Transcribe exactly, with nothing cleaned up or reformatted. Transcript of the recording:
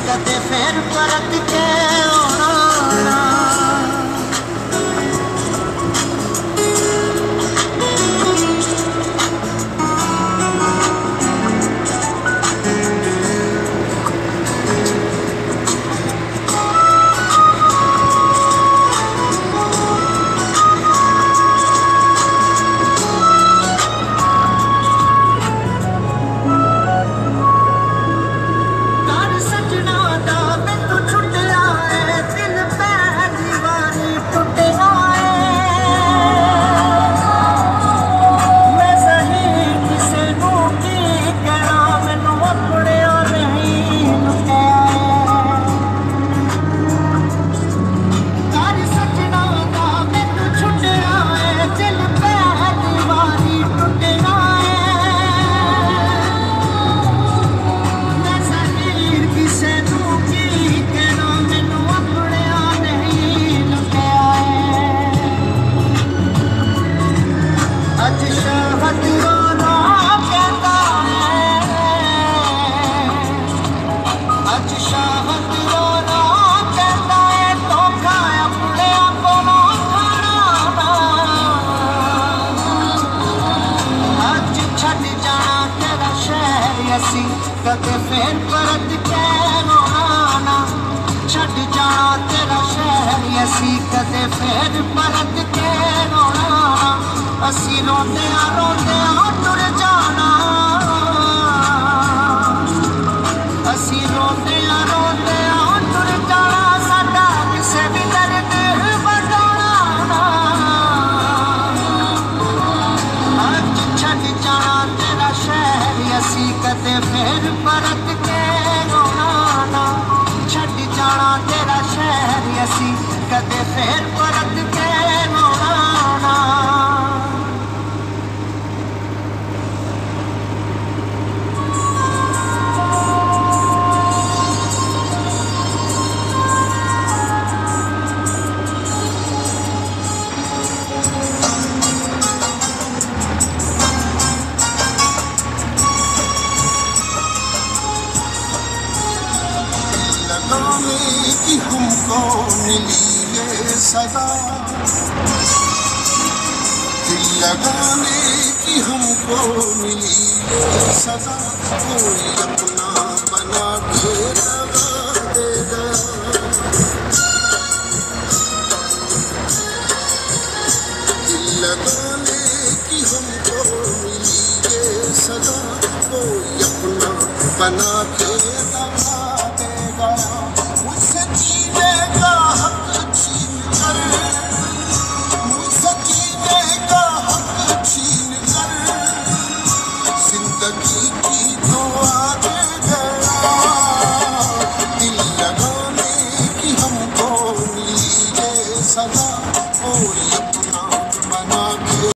कदे फिर परत के आना। कदे फिर परत के आना, छड़ जाना तेरा शहर असी कदे फिर परत के आना। असी रोंदे आ रोंदे आ टुर जाना, असी रोंदे आ रोंदे आ टुर जाना। साडा किसे भी दर्द बजाना, अज छड़ जाना तेरा शहर असी कदे फिर परत के आना। छड़ जाना तेरा शहर असी कदे फिर परत के आना। कि हमको मिली ये सदा, दिल लगाने की हमको मिली ये सदा। कोई अपना बना के लगा देगा, दिल लगाने की हमको मिली ये सदा। कोई अपना बना के लगा देगा, मुझसे जीने का हक छीन कर, मुझसे जीने का हक छीन कर। जिंदगी